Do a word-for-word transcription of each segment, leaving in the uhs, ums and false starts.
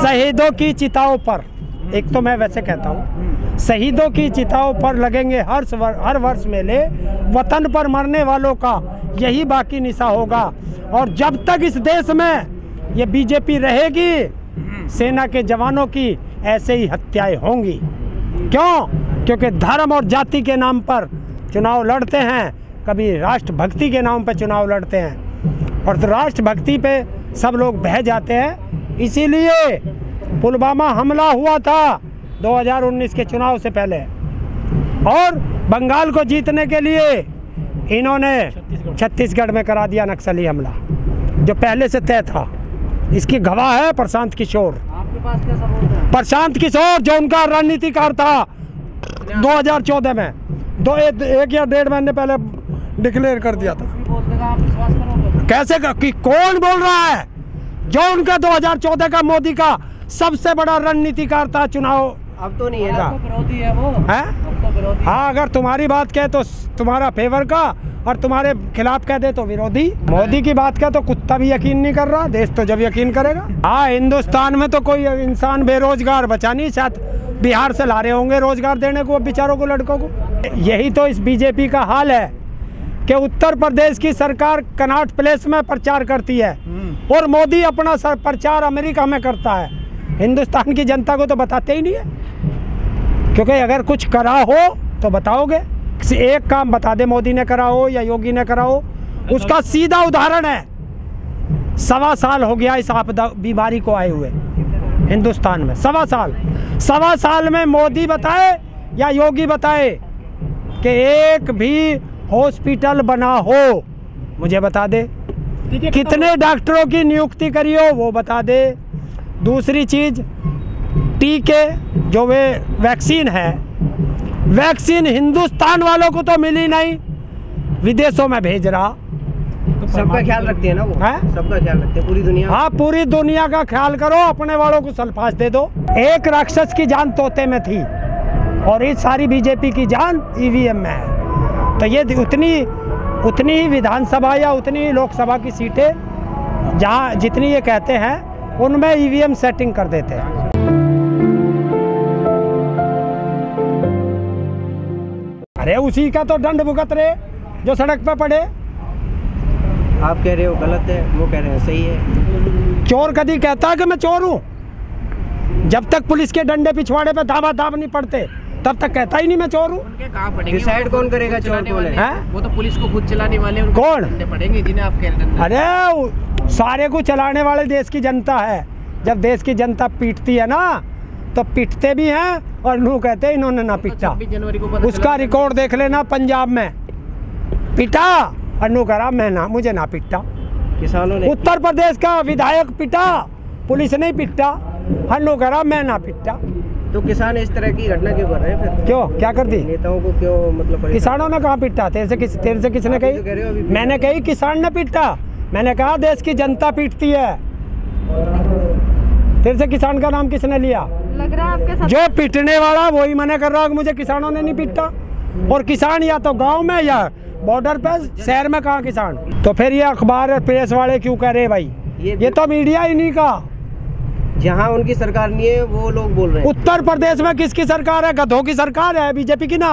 शहीदों की चिताओं पर, एक तो मैं वैसे कहता हूँ, शहीदों की चिताओं पर लगेंगे हर वर, हर वर्ष मेले, वतन पर मरने वालों का यही बाकी निशा होगा। और जब तक इस देश में ये बीजेपी रहेगी, सेना के जवानों की ऐसे ही हत्याएं होंगी। क्यों? क्योंकि धर्म और जाति के नाम पर चुनाव लड़ते हैं, कभी राष्ट्रभक्ति के नाम पर चुनाव लड़ते हैं, और तो राष्ट्रभक्ति पे सब लोग बह जाते हैं। इसीलिए पुलवामा हमला हुआ था दो हज़ार उन्नीस के चुनाव से पहले, और बंगाल को जीतने के लिए इन्होंने छत्तीसगढ़ में करा दिया नक्सली हमला, जो पहले से तय था। इसकी गवाह है प्रशांत किशोर। आपके पास क्या सबूत है? प्रशांत किशोर जो उनका रणनीतिकार था दो हज़ार चौदह में, दो एक, एक या डेढ़ महीने पहले डिक्लेयर कर दिया था। बोल देगा, आप विश्वास करोगे? कैसे का, कि कौन बोल रहा है? जो उनका दो हज़ार चौदह का मोदी का सबसे बड़ा रणनीतिकार था चुनाव। अब तो नहीं है ना, विरोधी है वो है? अब तो विरोधी। हाँ, अगर तुम्हारी बात कहे तो तुम्हारा फेवर का, और तुम्हारे खिलाफ कह दे तो विरोधी। मोदी की बात का तो कुत्ता भी यकीन नहीं कर रहा, देश तो जब यकीन करेगा। हाँ, हिंदुस्तान में तो कोई इंसान बेरोजगार बचा नहीं, शायद बिहार से ला रहे होंगे रोजगार देने को बेचारों को, लड़कों को। यही तो इस बीजेपी का हाल है कि उत्तर प्रदेश की सरकार कनॉट प्लेस में प्रचार करती है और मोदी अपना प्रचार अमेरिका में करता है। हिंदुस्तान की जनता को तो बताते ही नहीं है, क्योंकि अगर कुछ करा हो तो बताओगे। एक काम बता दे मोदी ने करा हो या योगी ने करा हो, उसका सीधा उदाहरण है, सवा साल हो गया इस आपदा बीमारी को आए हुए हिंदुस्तान में। सवा साल सवा साल में मोदी बताए या योगी बताए कि एक भी हॉस्पिटल बना हो? मुझे बता दे। कितने डॉक्टरों की नियुक्ति करी हो वो बता दे। दूसरी चीज, टीके जो वे वैक्सीन है, वैक्सीन हिंदुस्तान वालों को तो मिली नहीं, विदेशों में भेज रहा। तो सबका ख्याल रखते हैं ना वो, है? सबका ख्याल रखते हैं, पूरी दुनिया। हाँ, पूरी दुनिया का ख्याल करो, अपने वालों को सल्फास दे दो। एक राक्षस की जान तोते में थी और इस सारी बीजेपी की जान ईवीएम में है। तो ये उतनी उतनी ही विधानसभा या उतनी ही लोकसभा की सीटें जहाँ जितनी ये कहते हैं उनमें ईवीएम सेटिंग कर देते हैं। अरे उसी का तो दंड भुगत रहे जो सड़क पे पड़े। आप कह रहे हो गलत है, वो कह रहे हैं सही है। चोर कभी कहता है कि मैं चोर हूँ? जब तक पुलिस के डंडे पिछवाड़े पे दावा दाव नहीं पड़ते तब तक कहता ही नहीं मैं चोर हूँ। डिसाइड कौन करेगा चोर कौन है? वो तो पुलिस को खुद चलाने वाले कौन पड़ेंगे जिन्हें आप कह रहे हैं। अरे सारे को चलाने वाले देश की जनता है। जब देश की जनता पीटती है ना तो पीटते भी हैं और लोग कहते हैं इन्होंने ना पीटा। जनवरी को उसका रिकॉर्ड देख लेना, पंजाब में पीटा और नु करा मैं ना, मुझे ना पीटा। किसानों ने, उत्तर प्रदेश का विधायक पीटा, पुलिस नहीं पीटा, हन्नू करा मैं ना पीटा। तो किसान इस तरह की घटना क्यों कर रहे हैं फिर? क्यों क्या कर दी? नेताओं को क्यों मतलब? किसानों ने कहाँ पीटा? तेरे से किस तेरे से किसने कही? तो मैंने कही किसान ने पीटा? मैंने कहा देश की जनता पीटती है। तेरे से किसान का नाम किसने लिया? लग रहा है आपके साथ। जो पीटने वाला वही मना कर रहा है मुझे किसानों ने नहीं पीटा। और किसान या तो गांव में या बॉर्डर पे, शहर में कहाँ किसान? तो फिर ये अखबार और प्रेस वाले क्यों कह रहे भाई? ये, ये तो मीडिया ही नहीं का। जहाँ उनकी सरकार नहीं है वो लोग बोल रहे हैं। उत्तर प्रदेश में किसकी सरकार है? गधों की सरकार है, बीजेपी की ना।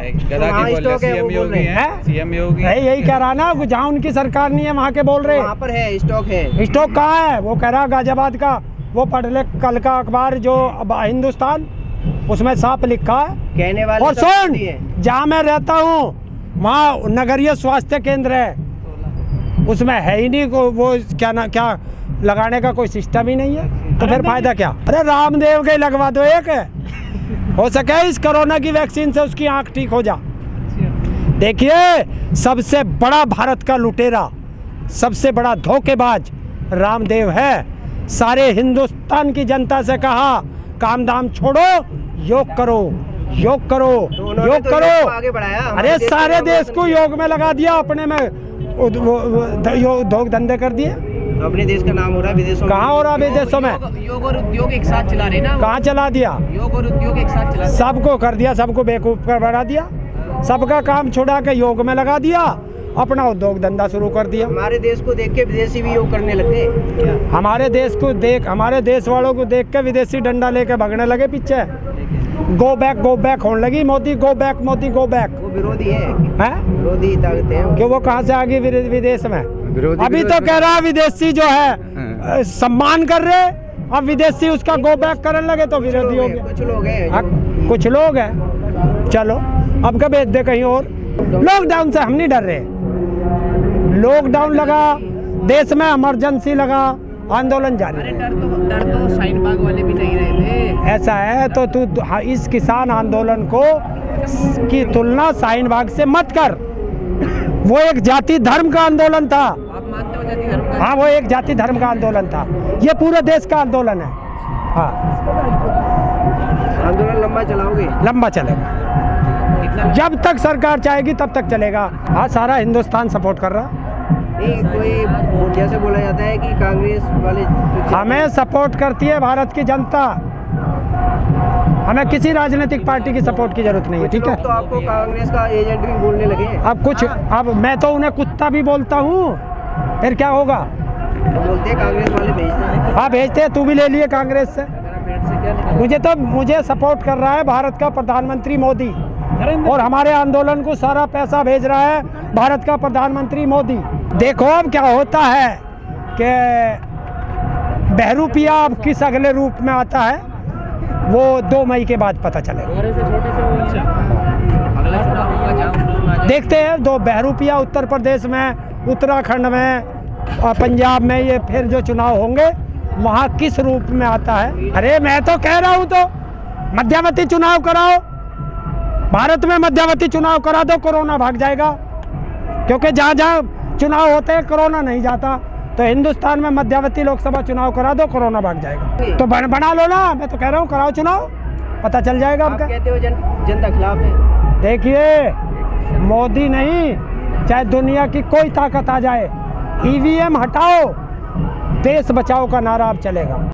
यही कह रहा ना, जहाँ उनकी सरकार नहीं है वहाँ के बोल रहे। वहाँ पर है स्टॉक है। स्टॉक कहाँ है? वो कह रहा गाजियाबाद का, वो पढ़ ले कल का अखबार जो हिंदुस्तान, उसमें साफ लिखा है। कहने वाले और सुन, जहाँ मैं रहता हूँ वहाँ नगरीय स्वास्थ्य केंद्र है, उसमें है ही नहीं को वो क्या ना क्या लगाने का कोई सिस्टम ही नहीं है। तो फिर फायदा क्या? अरे रामदेव के लगवा दो एक, हो सके इस कोरोना की वैक्सीन से उसकी आंख ठीक हो जा। देखिए, सबसे बड़ा भारत का लुटेरा, सबसे बड़ा धोखेबाज रामदेव है। सारे हिंदुस्तान की जनता से कहा काम दाम छोड़ो, योग करो, योग करो, तो योग तो करो। आगे बढ़ाया। अरे सारे देश को योग में लगा दिया, अपने में उद्योग धंधे कर दिए। अपने देश का नाम हो रहा है विदेशों में। कहाँ हो रहा है विदेशों में? योग और उद्योग एक साथ चला रहे ना। कहाँ चला दिया? योग और उद्योग एक साथ चला, सबको कर दिया, सबको बेवकूफ कर बना दिया, सबका काम छुड़ा के योग में लगा दिया अपना उद्योग धंधा शुरू कर दिया। हमारे देश को देख के विदेशी भी योग करने लग गए। हमारे देश को देख हमारे देश वालों को देख के विदेशी डंडा लेके भागने लगे पीछे। गो बैक गो बैक होने लगी, Modi go back, Modi go back. वो विरोधी है, हैं? विरोधी ताकत है। क्यों, वो कहाँ से आ गई विदेश में? अभी तो कह रहा विदेशी जो है सम्मान कर रहे, अब विदेशी उसका गो बैक करने लगे तो विरोधी हो गए। कुछ लोग हैं, हाँ, कुछ लोग हैं। चलो अब कब भेज दे कहीं और। लॉकडाउन से हम नहीं डर रहे। लॉकडाउन लगा, देश में इमरजेंसी लगा, आंदोलन जारी है। डर तो डर तो शाहीन बाग वाले भी नहीं रहे थे। ऐसा है तो तू हाँ, इस किसान आंदोलन को की तुलना शाहीन बाग से मत कर। वो एक जाति धर्म का आंदोलन था। आप मानते हो जाति धर्म का? हाँ, वो एक जाति धर्म का आंदोलन था। ये पूरे देश का आंदोलन है। हाँ, आंदोलन लंबा चलाओगे? लंबा चलेगा, कितना? जब तक सरकार चाहेगी तब तक चलेगा। हाँ, सारा हिंदुस्तान सपोर्ट कर रहा। नहीं, कोई जैसे बोला जाता है कि कांग्रेस वाले हमें सपोर्ट करती है भारत की जनता। हमें किसी राजनीतिक पार्टी की सपोर्ट की जरूरत नहीं है, ठीक है? तो आपको कांग्रेस का एजेंट भी बोलने लगे। अब कुछ अब मैं तो उन्हें कुत्ता भी बोलता हूँ, फिर क्या होगा? तो बोलते हैं कांग्रेस वाले भेजते हैं। हाँ, भेजते हैं। तू भी ले लिए कांग्रेस से। मुझे तो मुझे सपोर्ट कर रहा है भारत का प्रधानमंत्री मोदी, और हमारे आंदोलन को सारा पैसा भेज रहा है भारत का प्रधानमंत्री मोदी। देखो अब क्या होता है कि बहरूपिया अब किस अगले रूप में आता है, वो दो मई के बाद पता चलेगा। अगला चुनाव होगा जहाँ देखते हैं। दो बहरूपिया उत्तर प्रदेश में, उत्तराखंड में और पंजाब में, ये फिर जो चुनाव होंगे वहाँ किस रूप में आता है। अरे मैं तो कह रहा हूँ तो मध्यावधि चुनाव कराओ। भारत में मध्यावधि चुनाव करा दो, कोरोना भाग जाएगा। क्योंकि जहाँ जहाँ चुनाव होते हैं कोरोना नहीं जाता, तो हिंदुस्तान में मध्यावधि लोकसभा चुनाव करा दो, कोरोना भाग जाएगा। तो बन, बना लो ना। मैं तो कह रहा हूँ कराओ चुनाव, पता चल जाएगा आप आपका। कहते हो जन, जनता खिलाफ है। देखिए, मोदी नहीं, चाहे दुनिया की कोई ताकत आ जाए, ईवीएम हटाओ, देश बचाओ का नारा अब चलेगा।